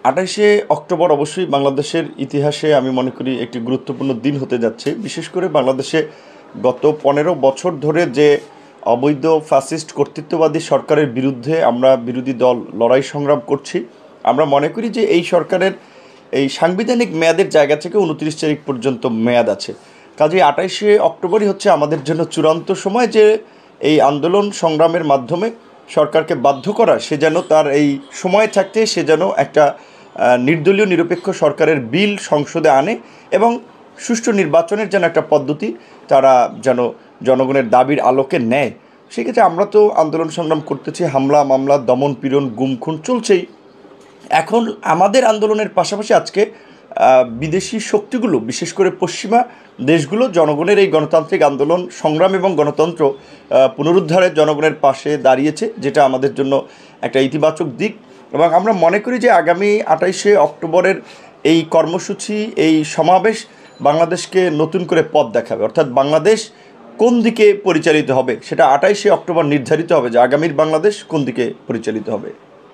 28শে October অবশ্যই বাংলাদেশের ইতিহাসে আমি মনে করি একটি গুরুত্বপূর্ণ দিন হতে যাচ্ছে। বিশেষ করে বাংলাদেশে গত 15 বছর ধরে যে অবৈধ ফ্যাসিস্ট কর্তৃত্ববাদী সরকারের বিরুদ্ধে আমরা বিরোধী দল লড়াই সংগ্রাম করছি। আমরা মনে করি যে এই সরকারের এই সাংবিধানিক মেয়াদের জায়গা থেকে 29 তারিখ পর্যন্ত মেয়াদ আছে। কাজেই 28শে অক্টোবরই হচ্ছে আমাদের জন্য চূড়ান্ত সময় যে এই আন্দোলন সংগ্রামের মাধ্যমে সরকারকে বাধ্য করা, সে যেন তার এই সময় থাকতে সে যেন একটা নির্দলীয় নিরপেক্ষ সরকারের বিল সংসদে আনে এবং সুষ্ঠু নির্বাচনের যেন একটা পদ্ধতি তারা যেন জনগণের দাবির আলোকে নেয়। সেক্ষেত্রে আমরা তো আন্দোলন সংগ্রাম করতেছি, হামলা মামলা দমন পীড়ন গুম খুন চলছেই। এখন আমাদের আন্দোলনের পাশাপাশি আজকে বিদেশি শক্তিগুলো, বিশেষ করে পশ্চিমা দেশগুলো জনগণের এই গণতান্ত্রিক আন্দোলন সংগ্রাম এবং গণতন্ত্র পুনরুদ্ধারে জনগণের পাশে দাঁড়িয়েছে, যেটা আমাদের জন্য একটা ইতিবাচক দিক। এবং আমরা মনে করি যে আগামী 28শে অক্টোবরের এই কর্মসূচি, এই সমাবেশ বাংলাদেশকে নতুন করে পথ দেখাবে। অর্থাৎ বাংলাদেশ কোন দিকে পরিচালিত হবে সেটা 28শে অক্টোবর নির্ধারিত হবে, যে আগামীর বাংলাদেশ কোন দিকে পরিচালিত হবে।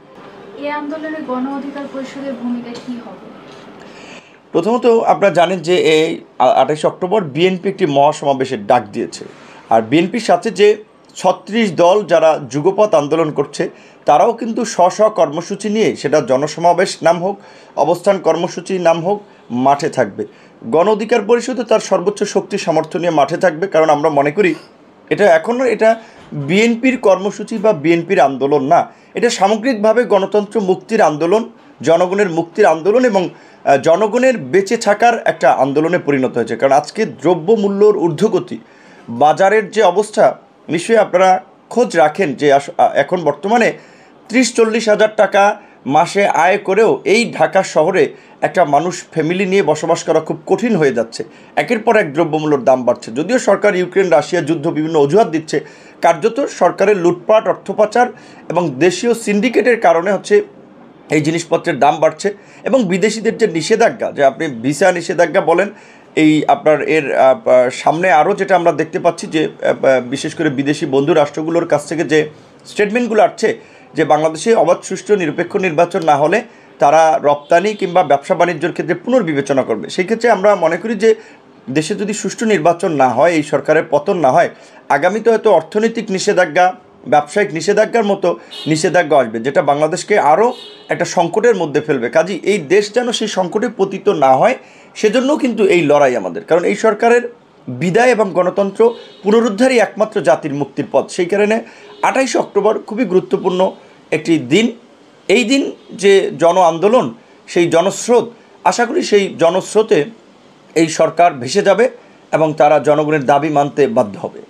এই আন্দোলনে গণ অধিকার পরিষদের ভূমিকা কী হবে? প্রথমত আপনারা জানেন যে এই 28শে অক্টোবর বিএনপি একটি মহাসমাবেশের ডাক দিয়েছে। আর বিএনপির সাথে যে 36 দল যারা যুগপৎ আন্দোলন করছে তারাও কিন্তু স্ব কর্মসূচি নিয়ে, সেটা জনসমাবেশ নাম হোক, অবস্থান কর্মসূচি নাম হোক, মাঠে থাকবে। গণ অধিকার পরিষদও তার সর্বোচ্চ শক্তি সামর্থ্য নিয়ে মাঠে থাকবে। কারণ আমরা মনে করি এটা বিএনপির কর্মসূচি বা বিএনপির আন্দোলন না, এটা সামগ্রিকভাবে গণতন্ত্র মুক্তির আন্দোলন, জনগণের মুক্তির আন্দোলন এবং জনগণের বেঁচে থাকার একটা আন্দোলনে পরিণত হয়েছে। কারণ আজকে দ্রব্যমূল্যর ঊর্ধ্বগতি, বাজারের যে অবস্থা, নিশ্চয়ই আপনারা খোঁজ রাখেন যে এখন বর্তমানে 30-40 হাজার টাকা মাসে আয় করেও এই ঢাকা শহরে একটা মানুষ ফ্যামিলি নিয়ে বসবাস করা খুব কঠিন হয়ে যাচ্ছে। একের পর এক দ্রব্যমূল্যর দাম বাড়ছে। যদিও সরকার ইউক্রেন রাশিয়া যুদ্ধ বিভিন্ন অজুহাত দিচ্ছে, কার্যত সরকারের লুটপাট, অর্থ পাচার এবং দেশীয় সিন্ডিকেটের কারণে হচ্ছে এই জিনিসপত্রের দাম বাড়ছে। এবং বিদেশিদের যে নিষেধাজ্ঞা, যে আপনি ভিসা নিষেধাজ্ঞা বলেন, এই আপনার এর সামনে আরও যেটা আমরা দেখতে পাচ্ছি যে বিশেষ করে বিদেশি বন্ধু রাষ্ট্রগুলোর কাছ থেকে যে স্টেটমেন্টগুলো আসছে যে বাংলাদেশে অবাধ সুষ্ঠু নিরপেক্ষ নির্বাচন না হলে তারা রপ্তানি কিংবা ব্যবসা বাণিজ্যের ক্ষেত্রে পুনর্বিবেচনা করবে। সেই ক্ষেত্রে আমরা মনে করি যে দেশে যদি সুষ্ঠু নির্বাচন না হয়, এই সরকারের পতন না হয়, আগামীতে হয়তো অর্থনৈতিক নিষেধাজ্ঞা, ব্যবসায়িক নিষেধাজ্ঞার মতো নিষেধাজ্ঞা আসবে, যেটা বাংলাদেশকে আরও একটা সংকটের মধ্যে ফেলবে। কাজেই এই দেশ যেন সেই সংকটে পতিত না হয়, সেজন্য কিন্তু এই লড়াই আমাদের। কারণ এই সরকারের বিদায় এবং গণতন্ত্র পুনরুদ্ধারই একমাত্র জাতির মুক্তির পথ। সেই কারণে 28শে অক্টোবর খুবই গুরুত্বপূর্ণ একটি দিন। এই দিন যে জন আন্দোলন, সেই জনস্রোত, আশা করি সেই জনস্রোতে এই সরকার ভেসে যাবে এবং তারা জনগণের দাবি মানতে বাধ্য হবে।